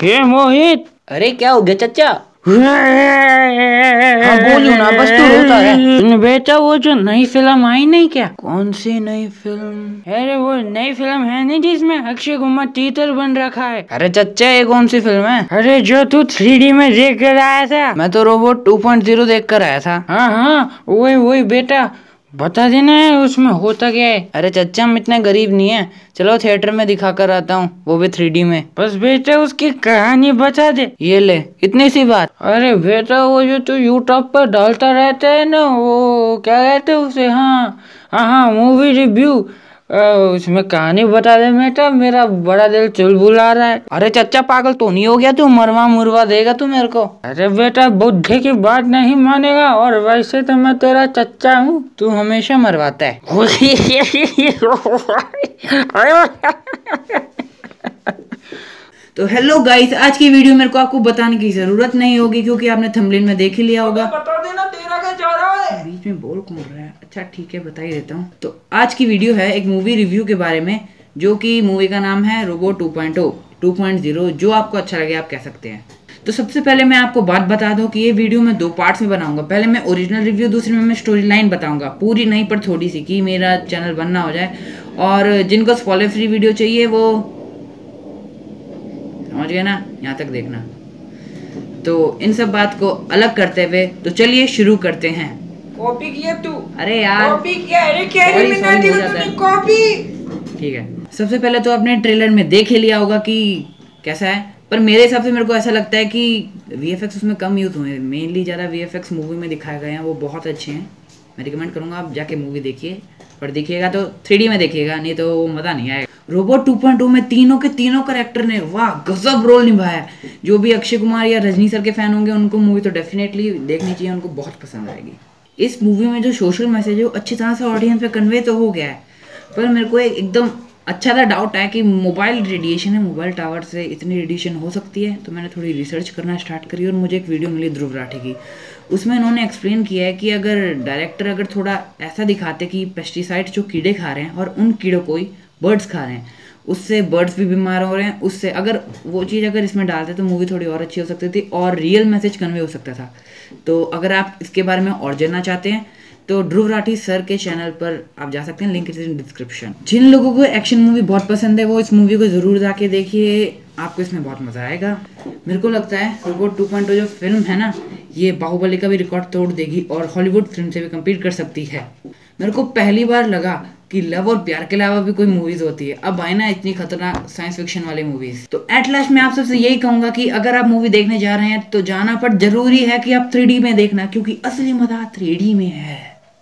ये मोहित, अरे क्या हो गया चचा? हाँ बोलो ना, बस तू रोता है। बेटा वो जो नई फिल्म आई नहीं क्या? कौन सी नई फिल्म? अरे वो नई फिल्म है नहीं जिसमें अक्षय कुमार टीचर बन रखा है। अरे चचा ये कौन सी फिल्म है? अरे जो तू 3D में देख कर आया था। मैं तो रोबोट 2.0 देख कर आया था। हाँ हाँ वही वही बेटा, बता देना है उसमें होता क्या है। अरे चचा हम इतने गरीब नहीं है, चलो थिएटर में दिखा कर आता हूँ, वो भी 3D में। बस बेटा उसकी कहानी बता दे। ये ले, इतनी सी बात। अरे बेटा वो जो तू यूट्यूब पर डालता रहता है ना, वो क्या कहते हैं उसे, हाँ हाँ हाँ मूवी रिव्यू, उसमें कहानी बता दे बेटा, मेरा बड़ा दिल चुलबुला रहा है। अरे चचा पागल तो नहीं हो गया तू? मरवा मुरवा देगा तू मेरे को? अरे बेटा बुद्धि की बात नहीं मानेगा, और वैसे तो मैं तेरा चच्चा हूँ। तू हमेशा मरवाता है। तो हेलो गाइस, आज की वीडियो मेरे को आपको बताने की जरूरत नहीं होगी क्योंकि आपने थंबनेल में देख ही लिया होगा। बता देना तेरा क्या जा रहा है? बीच में बोल कौन रहा है? अच्छा ठीक है, बता ही देता हूँ। तो आज की वीडियो है एक मूवी रिव्यू के बारे में, जो कि मूवी का नाम है रोबोट 2.0, जो आपको अच्छा लगे आप कह सकते हैं। तो सबसे पहले मैं आपको बात बता दूं कि ये वीडियो मैं 2 पार्ट्स में बनाऊंगा। पहले मैं ओरिजिनल रिव्यू, दूसरे में मैं स्टोरी लाइन बताऊंगा, पूरी नहीं पर थोड़ी सी, कि मेरा चैनल बनना हो जाए। और जिनको स्पॉइलर फ्री वीडियो चाहिए वो समझ गए ना, यहाँ तक देखना। तो इन सब बात को अलग करते हुए तो चलिए शुरू करते हैं। कॉपी किया तू? अरे यार कॉपी किया? अरे क्या कॉपी? ठीक है, सबसे पहले तो आपने ट्रेलर में देख ही लिया होगा कि कैसा है, पर मेरे हिसाब से मेरे को ऐसा लगता है कि VFX उसमें कम यूज हुए हैं। मेनली ज़्यादा VFX मूवी में दिखाए गए हैं, वो बहुत अच्छे हैं। मैं रिकमेंड करूँगा आप जाके मूवी देखिए, पर देखिएगा तो 3D में देखिएगा, नहीं तो वो मज़ा नहीं आएगा। रोबोट 2.0 में तीनों के तीनों कैरेक्टर ने वाह गजब रोल निभाया। जो भी अक्षय कुमार या रजनी सर के फैन होंगे उनको मूवी तो डेफिनेटली देखनी चाहिए, उनको बहुत पसंद आएगी। इस मूवी में जो सोशल मैसेज है वो अच्छी तरह से ऑडियंस पे कन्वे तो हो गया है, पर मेरे को एकदम अच्छा सा डाउट है कि मोबाइल रेडिएशन है, मोबाइल टावर से इतनी रेडिएशन हो सकती है। तो मैंने थोड़ी रिसर्च करना स्टार्ट करी और मुझे एक वीडियो मिली ध्रुव राठी की। उसमें इन्होंने एक्सप्लेन किया है कि अगर डायरेक्टर अगर थोड़ा ऐसा दिखाते कि पेस्टिसाइड जो कीड़े खा रहे हैं और उन कीड़ों को ही बर्ड्स खा रहे हैं, उससे बर्ड्स भी बीमार हो रहे हैं, उससे अगर वो चीज़ अगर इसमें डालते तो मूवी थोड़ी और अच्छी हो सकती थी और रियल मैसेज कन्वे हो सकता था। तो अगर आप इसके बारे में और जानना चाहते हैं तो ध्रुव राठी सर के चैनल पर आप जा सकते हैं, लिंक इज इन डिस्क्रिप्शन। जिन लोगों को एक्शन मूवी बहुत पसंद है वो इस मूवी को ज़रूर जाके देखिए, आपको इसमें बहुत मज़ा आएगा। मेरे को लगता है रोबोट 2.0 जो फिल्म है ना, ये बाहुबली का भी रिकॉर्ड तोड़ देगी और हॉलीवुड फिल्म से भी कम्पीट कर सकती है। मेरे को पहली बार लगा कि लव और प्यार के अलावा भी कोई मूवीज होती है। अब आए ना इतनी खतरनाक साइंस फिक्शन वाली मूवीज। तो एट लास्ट मैं आप सबसे यही कहूंगा कि अगर आप मूवी देखने जा रहे हैं तो जाना, पर जरूरी है कि आप 3D में देखना, क्योंकि असली मजा 3D में है।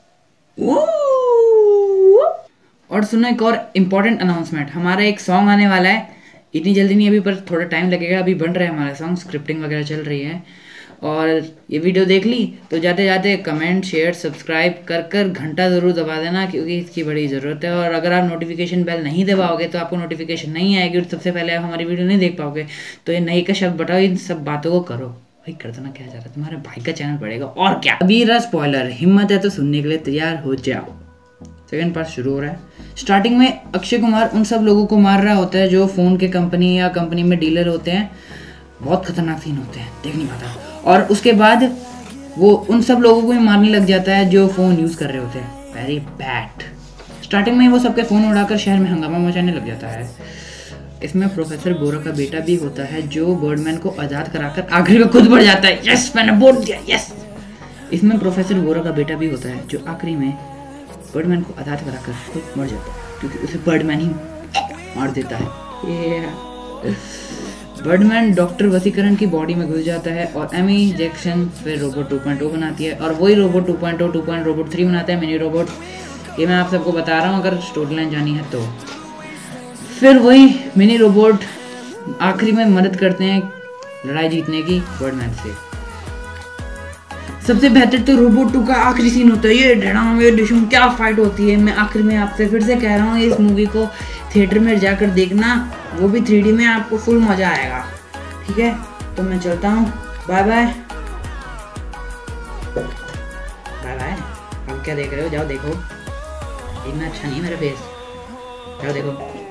और सुनो एक और इम्पोर्टेंट अनाउंसमेंट, हमारा एक सॉन्ग आने वाला है, इतनी जल्दी नहीं अभी, पर थोड़ा टाइम लगेगा, अभी बन रहा है हमारा सॉन्ग, स्क्रिप्टिंग वगैरह चल रही है। और ये वीडियो देख ली तो जाते जाते कमेंट शेयर सब्सक्राइब कर कर घंटा ज़रूर दबा देना, क्योंकि इसकी बड़ी ज़रूरत है। और अगर आप नोटिफिकेशन बेल नहीं दबाओगे तो आपको नोटिफिकेशन नहीं आएगी और सबसे पहले आप हमारी वीडियो नहीं देख पाओगे। तो ये नहीं का शब्द बताओ, इन सब बातों को करो भाई, कर देना, क्या जा रहा है, तुम्हारे भाई का चैनल बढ़ेगा और क्या। अभी रहा स्पॉइलर, हिम्मत है तो सुनने के लिए तैयार हो जाओ। सेकंड पार्ट शुरू हो रहा है। स्टार्टिंग में अक्षय कुमार उन सब लोगों को मार रहा होता है जो फ़ोन के कंपनी या कंपनी में डीलर होते हैं। बहुत खतरनाक सीन होते हैं, देख नहीं पाता। और उसके बाद वो उन सब लोगों को भी मारने लग जाता है जो फ़ोन यूज़ कर रहे होते हैं। Very bad. स्टार्टिंग में वो सबके फ़ोन उड़ाकर शहर में हंगामा मचाने लग जाता है। इसमें प्रोफेसर बोरा का बेटा भी होता है जो बर्डमैन को आज़ाद कराकर आखिरी में खुद बढ़ जाता है। यस, मैंने बोल दिया, यस। इसमें प्रोफेसर बोरा का बेटा भी होता है जो आखिरी में बर्डमैन को आज़ाद कराकर खुद मर जाता है, क्योंकि उसे बर्डमैन ही मार देता है। बर्डमैन डॉक्टर वसीकरण की बॉडी में घुस जाता है और एमी जैक्सन फिर रोबोट 2.0 बनाती है, और वही रोबोट 2.0 रोबोट 3 बनाता है, मिनी रोबोट। ये मैं आप सबको बता रहा हूँ, अगर स्टोरी लाइन जानी है तो। फिर वही मिनी रोबोट आखिरी में मदद करते हैं लड़ाई जीतने की बर्डमैन से। सबसे बेहतर तो रोबोट 2 का आखिरी सीन होता है, ये डराम ये डिशम क्या फाइट होती है। मैं आखिर में आपसे फिर से कह रहा हूँ, इस मूवी को थिएटर में जाकर देखना, वो भी 3D में, आपको फुल मजा आएगा। ठीक है, तो मैं चलता हूँ, बाय बाय बाय बाय। अब क्या देख रहे हो, जाओ देखो, इतना अच्छा नहीं है मेरा फेस, जाओ देखो।